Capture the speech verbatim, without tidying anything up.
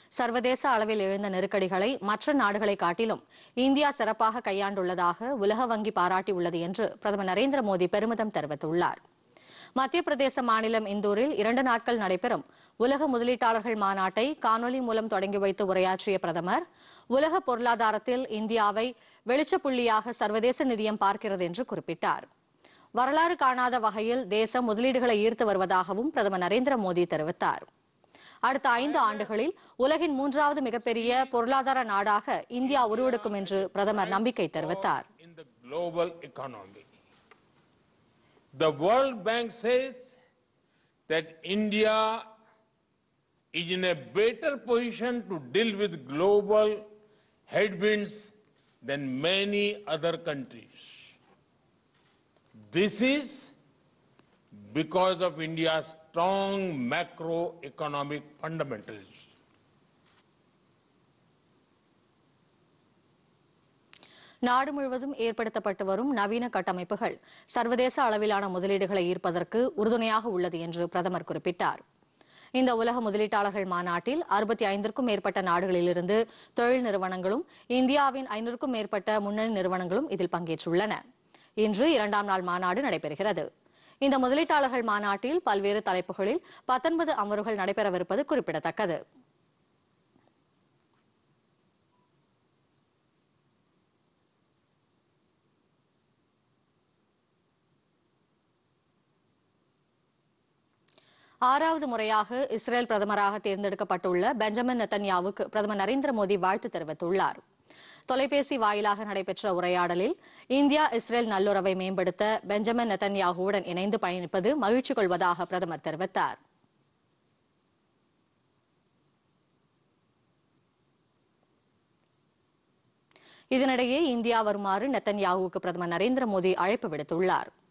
சர்வதேச அளவில் எழுந்த நெருக்கடிகளை மற்ற நாடுகளை காட்டிலும் இந்தியா சிறப்பாக கையாண்டுள்ளதாக உலக வங்கி பாராட்டியுள்ளது என்று பிரதமர் நரேந்திர மோடி பெருமிதம் தெரிவித்துள்ளார். மத்திய பிரதேச மாநிலம் இந்தூரில் இரண்டு நாட்கள் நடைபெறும் உலக முதலீட்டாளர்கள் மாநாட்டை காணொலி மூலம் தொடங்கி வைத்து உரையாற்றிய பிரதமர், உலக பொருளாதாரத்தில் இந்தியாவை வெளிச்சப்புள்ளியாக சர்வதேச நிதியம் பார்க்கிறது என்று குறிப்பிட்டார். வரலாறு காணாத வகையில் தேசம் முதலீடுகளை ஈர்த்து வருவதாகவும் பிரதமர் நரேந்திர மோடி தெரிவித்தார். அடுத்த ஐந்து ஆண்டுகளில் உலகின் மூன்றாவது மிகப்பெரிய பொருளாதார நாடாக இந்தியா உருவெடுக்கும் என்று பிரதமர் நம்பிக்கை தெரிவித்தார். The World Bank says that India is in a better position to deal with global headwinds than many other countries. This is because of India's strong macroeconomic fundamentals. நாடு முழுவதும் ஏற்படுத்தப்பட்டு வரும் நவீன கட்டமைப்புகள் சர்வதேச அளவிலான முதலீடுகளை ஈர்ப்பதற்கு உறுதுணையாக உள்ளது என்று பிரதமர் குறிப்பிட்டார். இந்த உலக முதலீட்டாளர்கள் மாநாட்டில் அறுபத்தி ஐந்திற்கும் மேற்பட்ட நாடுகளிலிருந்து தொழில் நிறுவனங்களும் இந்தியாவின் ஐநூறுக்கும் மேற்பட்ட முன்னணி நிறுவனங்களும் இதில் பங்கேற்றுள்ளன. இன்று இரண்டாம் நாள் மாநாடு நடைபெறுகிறது. இந்த முதலீட்டாளர்கள் மாநாட்டில் பல்வேறு தலைப்புகளில் பத்தொன்பது அமர்வுகள் நடைபெறவிருப்பது குறிப்பிடத்தக்கது. ஆறாவது முறையாக இஸ்ரேல் பிரதமராக தேர்ந்தெடுக்கப்பட்டுள்ள பெஞ்சமின் நெத்தன்யாவுக்கு பிரதமர் நரேந்திர மோடி வாழ்த்து தெரிவித்துள்ளார். தொலைபேசி வாயிலாக நடைபெற்ற உரையாடலில் இந்தியா இஸ்ரேல் நல்லுறவை மேம்படுத்த பெஞ்சமின் நெத்தன்யாகுவுடன் இணைந்து பயணிப்பது மகிழ்ச்சி கொள்வதாக பிரதமர் தெரிவித்தார். இதனிடையே இந்தியா வருமாறு நெத்தன்யாகுவுக்கு பிரதமர் நரேந்திர மோடி அழைப்பு விடுத்துள்ளார்.